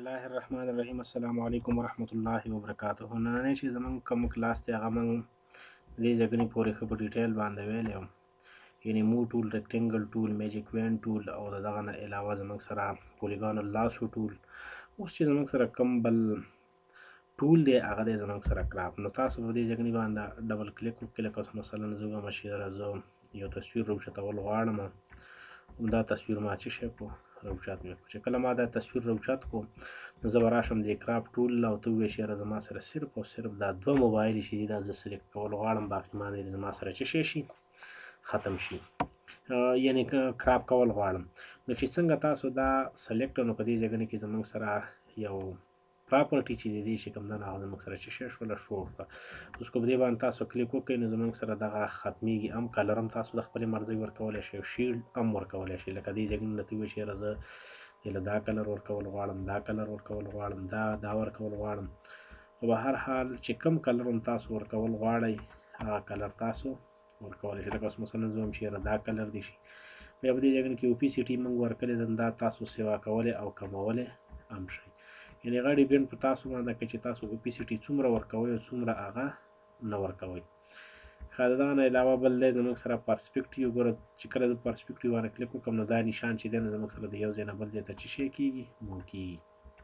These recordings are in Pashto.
الله الرحمن الرحیم. السلام علیکم ورحمۃ اللہ وبرکاتہ. نننی چې زمونږ کوم کلاس دی هغه موږ دې ځګنې پورې ښه په ډیټیل باندې ویلی یم، یعنې مو ټول، ریکټینګل ټول، میجیک وین ټول او د دغه نه علاوه زموږ سره پولیګان اللاسو ټول. اوس چې زموږ سره کوم بل ټول دی هغه دی زموږ سره کراپ. نو تاسو په دې ځګنې باندې ډبل کلیک وکړئ. لکه مثلا زه وایم چې زه یو تصویر راوچتول غواړم، دا تصویر ما څه شی کړو راوچت مې کړو. چې کله ما دا تصویر راوچت کړو نو زه به راشم دې کراپ ټول او ته ووایې چې یاره زما سره صرف او صرف دا دوه موبایل چې دي دا زه سلیکټ کول غواړم، باقي ما دې زما سره څه شی شي ختم شي، یعنې کراپ کول غواړم. نو چې څنګه تاسو دا سلیکټ، نو په دې ځای کې زموږ سره یو پراپرټي چې دی چې کوم ده هغه زموږ سره چې شی شوله شو شوه. اوس که په دې باندې تاسو کلیک وکړئ نو زموږ سره دغه ختمیږي. هم کلر هم تاسو د خپلې مرضۍ ورکولی شئ، شیلډ هم ورکولی شئ. لکه دې ځای کې درته ووایي چې یاره زه یله دا کلر ورکول غواړم، دا کلر ورکول غواړم، دا ورکول غواړم. خو به هر حال چې کوم کلر هم تاسو ورکول غواړئ هغه کلر تاسو ورکولی شئ. لکه اوس مثلا زه وایم چې یاره دا کلر دې شي. بیا په دې ځای کې اوپیسیټي موږ ورکړې ده، دا تاسو سیوا کولی او کمولی هم شئ. یعنې هغه ډیپینډ په تاسو باندې کوي چې تاسو اوپیسیټي څومره ورکوئ او څومره هغه نه ورکوئ. ښه، د دغه نه علاوه بل دی زموږ سره پرسپیکټیو. ګوره چې کله زه پرسپیکټیو باندې کلیک وکړم نو دا نشان چې دی نو زموږ سره د یو ځای نه بل ځای ته څه شی کېږي، موو کېږي.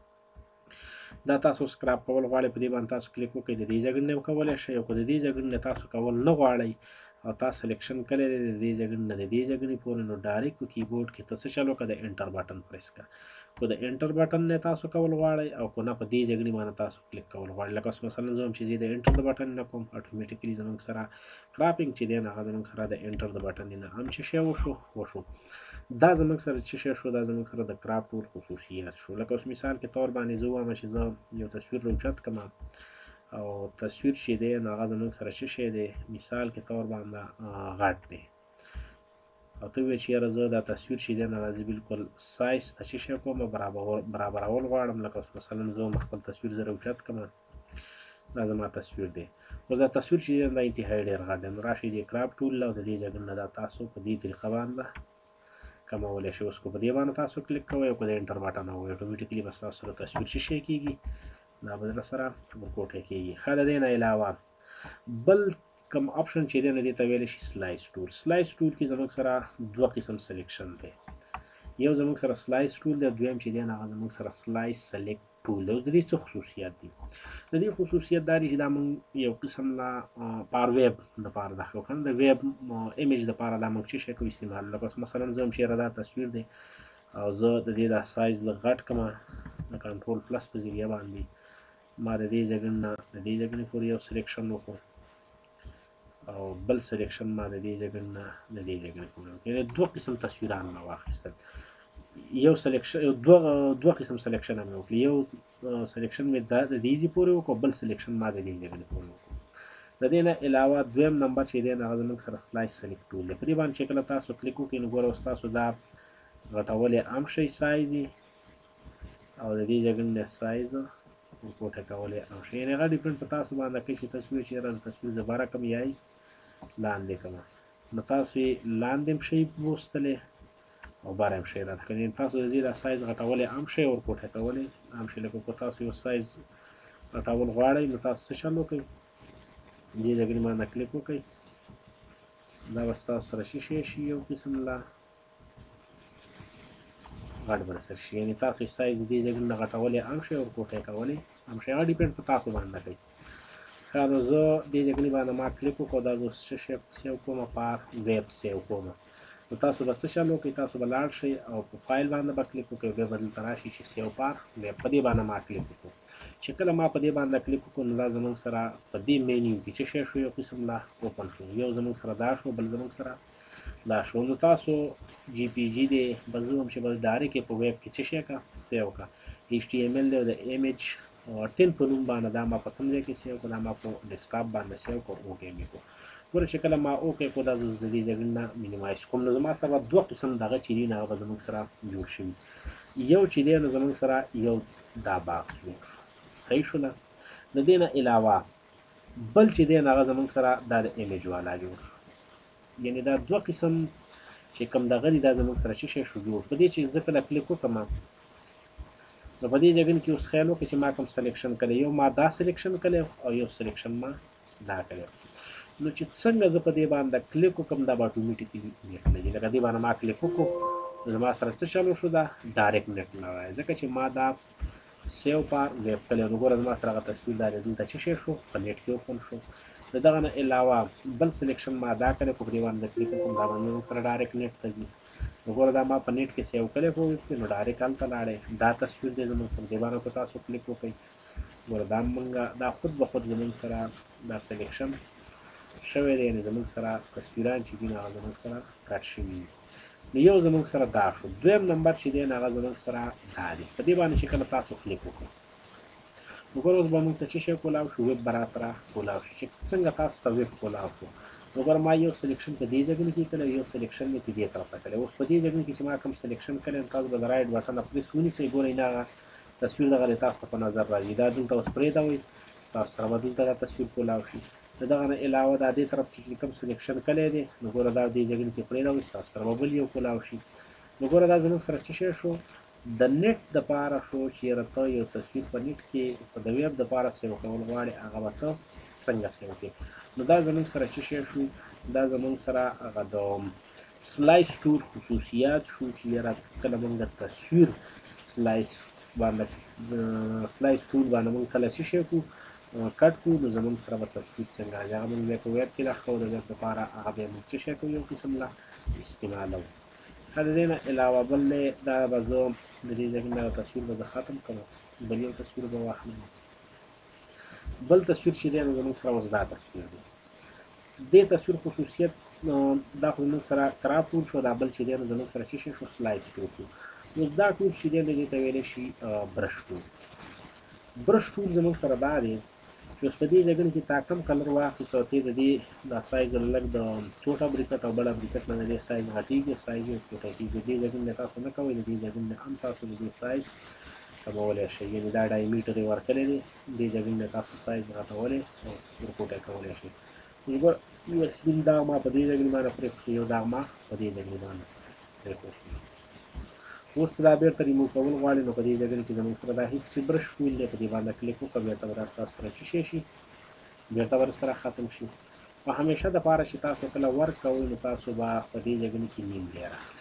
دا تاسو سکراپ کول غواړئ، په دې باندې تاسو کلیک وکړئ، د دې ځای نه کولی شئ. او که د دې ځای نه تاسو کول نه غواړئ او تاسو سلیکشن کړی دی د دې ځای نه د دې ځای پورې، نو ډایرکټ په کیبورډ کې ته څه چل وکړه، د انټر بټن پریس کړه. که د انټر بټن نه تاسو کول غواړئ او که نه په دې ځای باندې تاسو کلیک کول غواړئ. لکه مثلا زه وایم چې زه د انټر د بټن نه کوم، اټومیټیکلي زموږ سره کراپینګ چې دی هغه زموږ سره د انټر د بټن نه هم څه شی وشو. دا زموږ سره څه شی شو، دا زموږ سره د کراپ ټول خصوصیات شو. لکه اوس مثال کې طور باندې زه وایم چې زه یو تصویر راوچت کړم او تصویر چې دی نو هغه زموږ سره څه شی دی، مثال کې طور باندې غټ دی، او ته وایې چې یاره زه دا تصویر چې دی نو راځي بالکل سایز ته څه شی کوم، برابرول غواړم. لکه مثلا زه هم خپل تصویر زه راوچت کړم، دا زما تصویر دی. اوس دا تصویر چې دی دا انتهایي ډېر غټ دی. نو راشئ دې کراپ ټول او د دې ځای نه دا تاسو په دې طریقه باندې کمولی شئ. اوس که په دې باندې تاسو کلیک کوئ او که د انټر بټن ووهئ اټومیټیکلي به ستاسو سره تصویر څه شی کېږي، دا به درسره ورکوټی کېږي. ښه، د دې نه علاوه بل کوم اپشن چې دی نو دې ته ویلی شي سلایس ټول. سلایس ټول کې زموږ سره دوه قسم سلیکشن دی. یو زموږ سره سلایس ټول دی، دویم چې دی هغه زموږ سره سلایس سلیکټ ټول دی. د دې څه خصوصیات دي؟ د دې خصوصیت دا دی چې دا موږ یو قسم لا پار ویب دپاره دا کوو که نه، د ویب ایمیج دپاره دا موږ څه شی کوو استعمال. لکه مثلا زه هم چې یاره دا تصویر دی او زه د دې دا سایز لږ غټ کړم، د کنټرول پلس په ذریعه باندې ما د دې ځای نه د دې ځای پورې یو سلیکشن وکړو او بل سلیکشن ما د دې ځای نه د دې ځای پورې وکړو. یعنې دوه قسم تصویران ما واخیستل. یو سلیکشن دوه قسم سلیکشن مې وکړي. یو سلیکشن مې د دې ځای پورې وکړو، بل سلیکشن ما د دې ځای پورې وکړو. د دې نه علاوه دویم نمبر چې دی هغه زموږ سره سلایس سلیکټ ټول دی. په دې باندې چې کله تاسو کلیک وکړئ نو ګوره اوس تاسو دا غټولی هم شئ سایز او د دې ځای نه سایز ورکوټه کولی هم شئ. یعنې هغه ډیپینډ په تاسو باندې کوي چې تصویر چې یاره تصویر زه بره کړم یا یې لاندې کړم، نو تاسو یې لاندې هم شئ بوستلی او بره هم شئ راته کولی. تاسو د دې دا سایز غټولی هم شئ او ورکوټه کولی هم شئ. لکه که تاسو یو سایز غټول غواړئ نو تاسو څه چل وکړئ، دې ځای باندې کلیک وکړئ، دا به ستاسو سره څه شی شي، یو قسم لا غټ به درسره شي. یعنې تاسو یې سایز د دې ځای نه غټولی هم شئ او ورکوټه یې کولی هم شئ. هغه ډیپینډ په تاسو باندې کوي. ښه، نو زه دې ځای باندې ما کلیک وکړو، دا زه څه شی سیو کوم، پار ویب سیو کوم. نو تاسو به څه چل وکړئ، تاسو به لاړ شئ او په فایل باندې به کلیک وکړئ، بیا به دلته راشئ چې سیو پار ویب، په دې باندې ما کلیک وکړو. چې کله ما په دې باندې کلیک وکړو نو دا زموږ سره په دې مینیو کې څه شی شو، یو قسم لا اوپن شو. یو زموږ سره دا شو، بل زموږ سره دا شو. نو تاسو جی پی جي دی به زه وایم چې بس ډایرکټ یې په ویب کې څه شی کړه، سیو کړه. ایچ ټي ایم ایل دی او د ایمیج 10 په نوم باندې دا ما په کوم ځای کې سیو کړو، دا ما په ډیسکټاپ باندې سیو کړو، اوکې مې کړو. ګوره چې کله ما اوکې کړو دا زه د دې ځای نه مینیمایز کوم، نو زما سره دوه قسم دغه چې دي هغه به زموږ سره جوړ شوي. یو چې دی نو زموږ سره یو دا باکس جوړ شو، صحیح شوله. د دې نه علاوه بل چې دی هغه زموږ سره دا د ایمیج والا جوړ شو. یعنې دا دوه قسم چې کوم دغه دي دا زموږ سره څه شی شو جوړ. په دې چې زه کله کلیک وکړم نو په دې ځای کې اوس خیال وکړئ چې ما کوم سلیکشن کړی، یو ما دا سلیکشن کړی او یو سلیکشن ما دا کړی. نو چې څنګه زه په دې باندې کلیک وکړم دا به اتوماتیکلی نیټ لګي. لکه دې باندې ما کلیک وکړو زما سره څه چالو شو، دا ډایرکټ نیټ نه راځي ځکه چې ما دا سیو پار ویب کړی. نو ګوره زما سره هغه تصویر دا دلته څه شی شو په نیټ کې اوپن شو. د دغه نه علاوه بل سلیکشن ما دا کړی په دې باندې کلیک وکړم دا باندې سره ډایرکټ نیټ ته ځي. نو ګوره دا ما په نیټ کې سیو کړی په ویب کې، نو ډایرکټ هلته لاړی. دا تصویر دی زموږ په دې باندې که تاسو کلیک وکړئ ګوره دا مونږه دا خود به خود زموږ سره دا سلیکشن شوی دی، یعنې زموږ سره تصویران چې دي نو هغه زموږ سره کټ شوي دي. نو یو زموږ سره دا شو. دویم نمبر چې دی نو هغه زموږ سره دا دی. په دې باندې چې کله تاسو کلیک وکړئ نو ګوره اوس به موږ ته څه شی کولاو شو، ویب به راسره کولاو شو. چې څنګه تاسو ته ویب کولاو شو نو ګوره ما یو سلیکشن په دې ځای کې کړی، یو سلیکشن مې په دې طرف ته کړی. اوس په دې ځای کې چې ما کوم سلیکشن کړی تاسو به د رایټ بټن پریس ونیسئ. ګورئ نه هغه تصویر دغه تاسو ته په نظر راځي. دا دلته اوس پرېږدوئ تاسو سره به دلته دا تصویر کولاو شي. د دغه نه علاوه دا دې طرف چې کوم سلیکشن کړی دی نو ګوره دا دې ځای کې پرېږدوئ تاسو سره به بل یو کولاو شي. نو ګوره دا زموږ سره څه شی شو، د نیټ دپاره شو چې یاره ته یو تصویر په نیټ کې د ویب دپاره سیو کول غواړې هغه به ته څنګه سیو کړې. نو دا زموږ سره څه شی شو، دا زموږ سره هغه د سلایس ټول خصوصیات شو چې یاره کله موږ د تصویر سلایس باندې سلایس ټول باندې موږ کله څه شی کړو کټ کړو نو زموږ سره به تصویر څنګه راځي. هغه موږ بیا په ویب کې راښکو د ویب دپاره هغه بیا موږ څه شی کوو یو قسم لا استعمالوو. د دې نه علاوه بل دا به زه د دې ځای کې دا تصویر به زه ختم کړم، بل یو تصویر به واخلم. بل تصویر چې دی نو زموږ سره اوس دا تصویر دی. دې تصویر خصوصیت دا خو زموږ سره کراب ټول شو، دا بل چې دی نو زموږ سره څه شی شو سلایس ټول شو. نو دا ټول چې دی نو دې ته ویلی شي برش ټول. برش ټول زموږ سره دا دی چې اوس په دې ځای کې تا کم کلر واخیست او ته د دې دا سایز لږ د چوټه بریکټ او بله بریکټ نه د دې سایز غټېږي او سایز یې چوټه کېږي. دې ځای کې تاسو نه کوئ، د دې ځای کې هم تاسو د دې سایز کمولی شئ، یعنې دا ډایمیټر یې ورکړی دی. دې ځای کې تاسو سایز غټولی او ورکوټی کولی شئ. ګوره یو سپین داغ ما په دې ځای کې باندې پرېښود، یو داغ ما په دې ځای کې باندې پرېښود. اوس ته دا بېرته ریموو کول غواړې نو په دې ځای کې زموږ سره دا هیسټري برش ټول دی، په دې باندې کلیک وکړه بېرته به دا ستاسو سره څه شی شي بېرته به سره ختم شي. او همیشه دپاره چې تاسو کله ورک کوئ نو تاسو به په دې ځای کې نیم لیر اخلئ،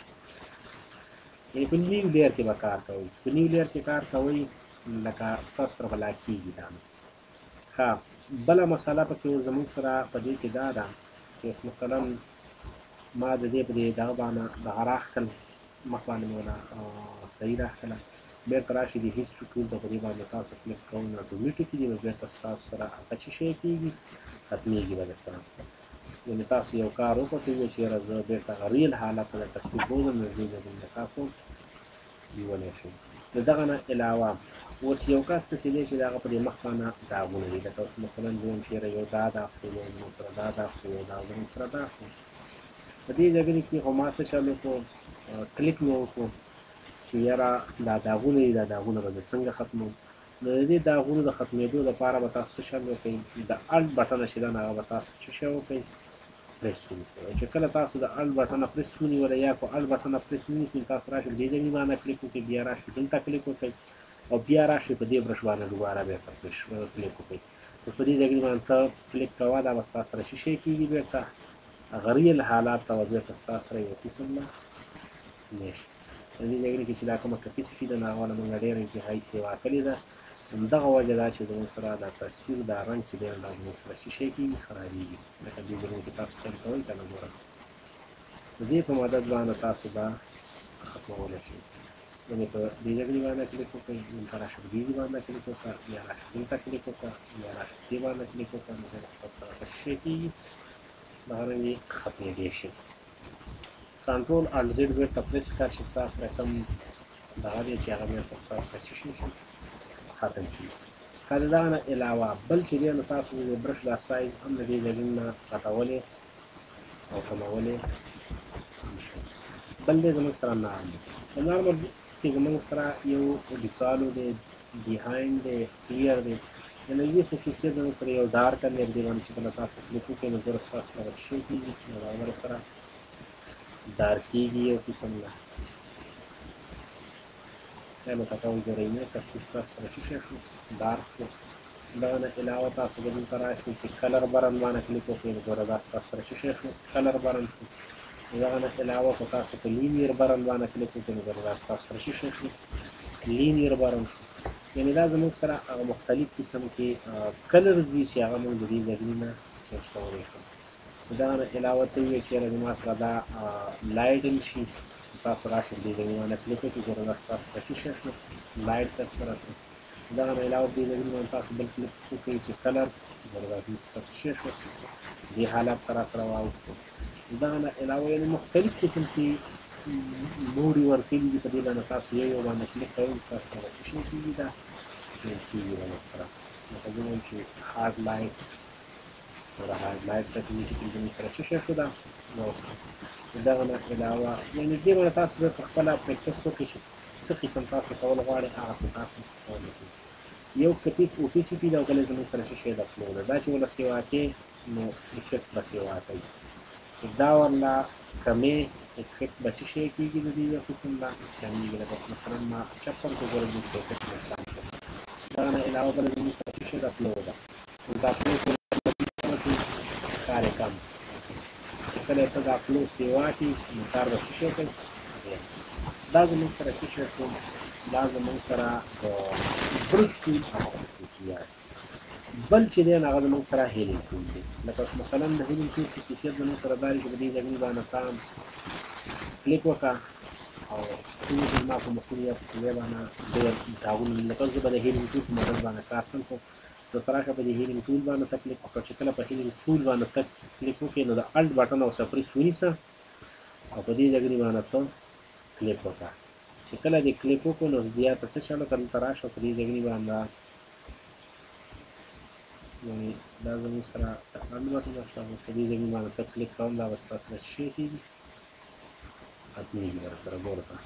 یعنې په نیم لیر کې به کار کوئ. په نیم لیر کې کار کوئ لکه ستاسو سره به لا کېږي دا نو. ښه بله مسله پکې اوس زموږ سره په دې کې دا ده چې مثلا ما د دې په دې دغه باندې دغه راښکل مخ باندې مې دا صحیح راښکله، بېرته راشي د هیسټري ټول ته په دې باندې تاسو کلیک کوئ نو اتومېټیکلي به بېرته ستاسو سره هغه څه شی کېږي ختمېږي به درسره. یعنې تاسو یو کار وکړئ چې یاره زه بېرته هغه ریل حالت ته د تصویر بوځم نو دې ځای کې تاسو نیولی شئ. د دغه نه علاوه اوس یو کس داسې دی چې د هغه په دې مخ باندې داغونه دي، لکه اوس مثلا دویم چې یاره یو دا داغ شو، یو زموږ سره دا داغ شو، یو دا زموږ سره دا شو. په دې ځای کې خو ما څه چل وکړو کلیک مې وکړو چې یاره دا داغونه دي، دا داغونه به زه څنګه ختموم. نو د دې داغونو د ختمېدو لپاره به تاسو څه چل وکړئ، د الټ بټنه چې ده نو هغه به تاسو څه شی وکړئ پریس ونیسئ. او چې کله تاسو د الټ بټنه پریس ونیوله یا که الټ بټنه پریس ونیسئ تاسو راشئ دې ځای باندې کلیک وکړئ، بیا راشئ دلته کلیک وکړئ او بیا راشئ په دې برش باندې دوباره بېرته کلیک وکړئ. نو په دې ځای باندې ته کلیک کوه دا به ستا سره څه شی کېږي بېرته هغه ریل حالات ته به بېرته ستا سره یو قسم نه نیشي. په دې ځای کې چې دا کومه کپي چې ده نو هغه له موږ ډېره انتهایي سیوا کړې ده. همدغه وجه ده چې زموږ سره دا تصویر دا رنګ چې دی دا زموږ سره څه شی کېږي خرابېږي. لکه دې ځای کې تاسو چل کوئ که نه ګوره د دې په مدد باندې تاسو به ختمولی شئ. یعنې په دې ځای باندې کلیک وکړئ، دلته راشئ په دې باندې کلیک وکړه، بیا راشئ دلته کلیک وکړه، بیا راشئ دې باندې کلیک وکړه، نو بیا ستاسو سره څه شی کېږي دغه رنګې ختمېدی شي. کنټرول الټ زیډ بېرته پریس کړه چې ستا سره کوم دغه دی چې هغه بېرته ستا سره څه شي ختم شي. که د دغه نه علاوه بل چې دی نو تاسو د برش دا سایز هم د دې ځایونو نه غټولی او کمولی شئ. بل دی زموږ سره نارمل. په نارمل کې زموږ سره یو ډیسالو دی، بیهایند دی، کلیر دی. یعنې دې خصوصیت زموږ سره یو ډارک دی دې باندې چې کله تاسو کلیک وکړئ نو ګوره ستاسو سره څه شی کېږي نو هغه سره ډارک کېږي یو قسم نه. یا نو تکول ګورئ تاسو سره څه شی شو ډارک شو. دغه نه علاوه تاسو به دلته راشئ چې کلر برن باندې کلیک وکړئ نو ګوره دا ستاسو سره څه شی شو کلر برن شو. دغه نه علاوه که تاسو په لینیر برن باندې کلیک وکړئ نو ګوره دا ستاسو سره څه شی شو لینیر برن شو. یعنې دا زموږ سره هغه مختلف قسم کې کلرز دي چې هغه موږ د دې ځایونو نه چینج کولی شو. دغه نه علاوه ته ووایئ چې یاره زما سره دا لایټن شي تاسو راشئ دې ځایونو باندې کلیک وکړئ ګوره دا ستاسو سره څه شی شو لایټ ترسره شو. دغه نه علاوه دې ځایونو باندې تاسو بل کلیک وکړئ چې کلر ګوره دا څه شی شو دې حالت ته راسره واوښتو. دغه نه علاوه یعنې مختلف قسم کې نورې ورکړي دي په دې باندې تاسو یو باندې کلیک کوئ تاسو سره څه شی کېږي دا چینج کېږي زموږ سره. لکه زه وایم چې هارډ لایټ ګوره هارډ لایټ ته کلیک کړئ زموږ سره څه شی شو دا دغه نه علاوه یعنې دې باندې تاسو باید په خپله پریکټس وکړئ چې څه قسم تاسو کول غواړئ هغسې تاسو کولی شئ. یو اوپیسیټي ده او بل یې زموږ سره څه شی ده فلو ده. دا چې ورله سیوا کوې نو افیکټ به سیوا کوي چې دا ورله کمې افیکټ به څه شی کېږي د دې یو قسم به کمېږي. لکه مثلا ما چپن کې ګوره زموږ په افیکټ نقصان شو. دغه نه علاوه بله زموږ سره څه شی ده فلو ده. نو دا فلو کار یې کم چې کله ته دا فلو سیوا کړي نو کار به څه شی کوي دا زموږ سره څه شی شو دا زموږ سره د برش ټول هغه خصوصیات بل چې دی نو هغه زموږ سره هیلینګ ټول دی. لکه مثلا د هیلینګ ټول خصوصیت زموږ سره دا دی چې په دې ځای باندې تام کلیک وکړه او ټول زما په مختلف ځای باندې ډېر داغونه لکه زه به د هیلینګ ټول په مدل باندې کار کوم خو نو ته راشه په دې هیلینګ ټول باندې ته کلیک وکړه چې کله په هیلینګ ټول باندې ته کلیک وکړې نو د الټ بټن او سپریس ونیسه او په دې ځای باندې ته کلیک وکړه چې کله دې کلیک وکړو نو بیا ته څه چلو که دلته راشه په دې ځای باندې یعنې دا زموږ سره الټ بټن شته په دې ځای باندې ته کلیک کوم دا به ستا سره څه شی کېږي ختمېږي درسره ګوره ته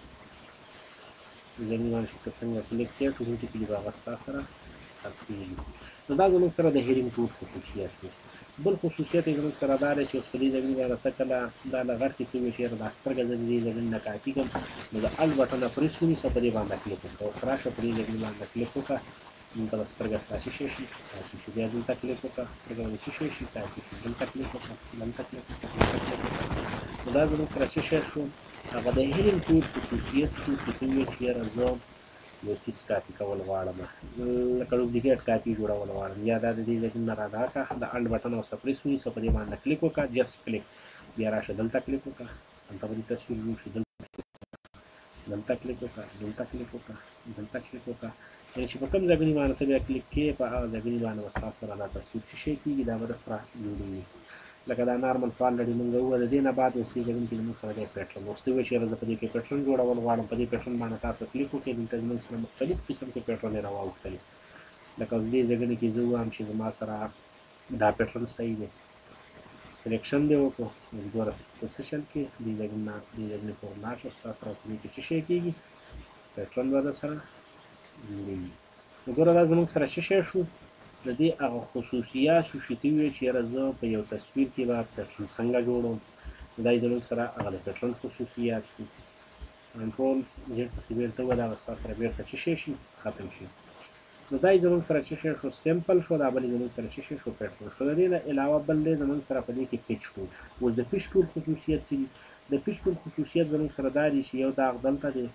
ځای باندې چې ته څنګه کلیک کوې ټوټې به هغه ستا سره ختمېږي. نو دا زموږ سره د هیلینګ ټول خصوصیت دی. بل خصوصیت یې زموږ سره دا دی چې په دې ځای باندې ته کله دا لغړ کې ته وایې چې یاره دا سترګه زه د دې ځای نه کاپي کړم نو د الټ بټن پرېس ونیسه په دې باندې کلیک وکړه اوس راشه په دې ځای باندې کلیک وکړه دلته به سترګه ستا څه شی شي کاپي شي. بیا دلته کلیک وکړه سترګه باندې څه شی شي کاپي شي. دلته کلیک وکړه دلته کلیک وکړه دلته کلیک وکړه نو دا زموږ سره څه شی شو هغه د هیلینګ ټول خصوصیت شو چې ته وایې چې یاره زه یو څیز کاپي کول غواړم لکه ډوپلیکیټ کاپي جوړول غواړم یا دا د دې ځای نه را دا کړه د الټ بټن او سپریس ونیسه په دې باندې کلیک وکړه جسټ کلیک بیا راشه دلته کلیک وکړه هلته به دې تصویر جوړ شي دلته کلیک وکړه دلته کلیک وکړه دلته کلیک وکړه یعنې چې په کوم ځای باندې ته بیا کلیک کوې په هغه ځای باندې به ستا سره دا تصویر څه شی کېږي دا به درسره جوړېږي. لکه دا نارمل فال لري موږ وویل د دې نه بعد اوس دې ځای کې زموږ سره دی پیټرن اوس ته وایې چې یاره زه په دې کې پیټرن جوړول غواړم په دې پیټرن باندې تاسو کلیک وکړئ دلته زموږ سره مختلف قسم کې پیټرن یې راواوښتلي لکه اوس دې ځای کې زه ووایم چې زما سره دا پیټرن صحیح دی سلیکشن دې وکړو نو ګوره په څه شل کې دې ځای نه دې ځای پورې لاړ شه ستا سره په دې کې څه شی کېږي پیټرن به درسره جوړېږي. نو ګوره دا زموږ سره څه شی شو د دې هغه خصوصیات شو چې ته ووایې چې یاره زه په یو تصویر کې به پیټرن څنګه جوړوم دا یې زموږ سره هغه د پیټرن خصوصیات شو. کنټرول زیډ پسې بېرته ووایه دا به ستا سره بېرته څه شی شي ختم شي. نو دا یې زموږ سره څه شی شو سمپل شو دا بل یې زموږ سره څه شی شو پیټرن شو. د دې نه علاوه بل دی زموږ سره په دې کې پیچ ټول اوس د پیچ ټول خصوصیت څه دي د پیچ ټول خصوصیت زموږ سره دا دی چې یو داغ دلته دی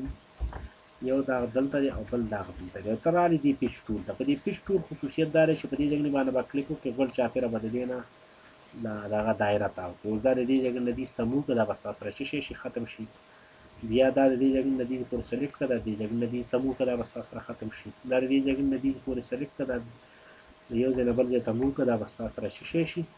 یو داغ دلته دی او بل داغ دلته دی او ته رالې دې پیچ ټول ته په دې پیچ ټول خصوصیت دا دی چې په دې ځای باندې به کلیک وکړې ګل چاپېره به د دې نه دغه دایره تاو کړې اوس دا د دې ځای نه دې ستمو که دا به ستا سره څه شی شي ختم شي بیا دا د دې ځای نه دې پورې سلیکټ کړه دا د دې ځای نه دې تمو که دا به ستا سره ختم شي دا د دې ځای نه دې پورې سلیکټ کړه دا د یو ځای نه بل ځای تمو که دا به ستا سره څه شی شي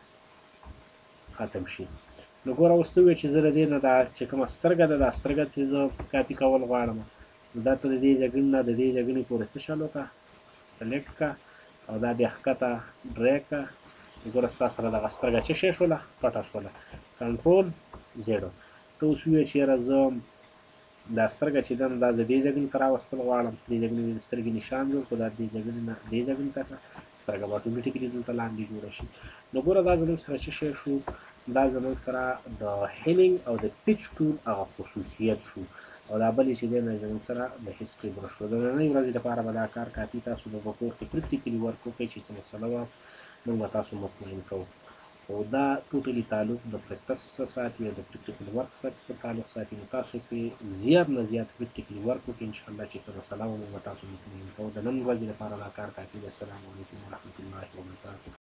ختم شي. نو ګوره اوس ته ووایې چې زه د دې نه دا چې کومه سترګه ده دا سترګه چې زه کاپي کول غواړم دا ته د دې ځای نه د دې ځای پورې څه شل وکړه سلیکټ کړه او دا بیا ښکته ډریګ کړه ګوره ستا سره دغه سترګه څه شی شوله پټه شوله کنټرول زیډ ته اوس ووایې چې یاره زه دا سترګه چې ده نو دا زه دې ځای ته راوستل غواړم دې ځای نه د سترګې نشان جوړ کړو دا دې ځای نه دې ځای ته کړه سترګه به اتومېټیکلي دلته لاندې جوړه شي. نو ګوره دا زموږ سره څه شی شو دا زموږ سره د هیلینګ او د پیچ ټول هغه خصوصیت شو او دا بلې چې دی نو زموږ سره د هسټري برش و. د نننۍ ورځې لپاره به دا کار کافي. تاسو به په کور کې پریکټیکلي ورک وکړئ چې څه مسله وه موږ به تاسو مطمئن کوو. خو دا ټوټلي تعلق د پریکټس څخه ساتي او د پریکټیکل ورک څخه تعلق ساتي. نو تاسو پرې زیات نه زیات پریکټیکلي ورک وکړئ، انشاءالله چې څه مسله وه موږ به تاسو مطمئن کوو. د نن ورځې لپاره دا کار کافي دی. السلام علیکم ورحمة الله وبرکاته.